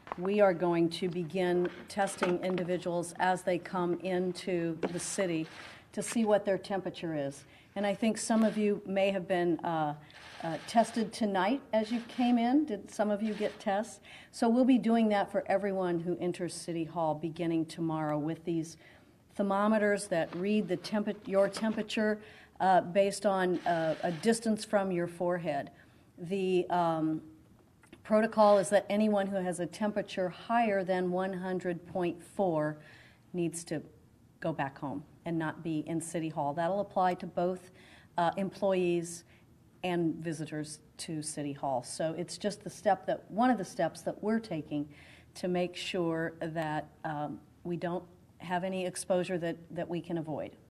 we are going to begin testing individuals as they come into the city to see what their temperature is. And I think some of you may have been tested tonight as you came in. Did some of you get tests? So we'll be doing that for everyone who enters City Hall beginning tomorrow with these thermometers that read your temperature based on a distance from your forehead. The protocol is that anyone who has a temperature higher than 100.4 needs to go back home and not be in City Hall. That'll apply to both employees and visitors to City Hall. So it's just one of the steps that we're taking to make sure that we don't have any exposure that we can avoid.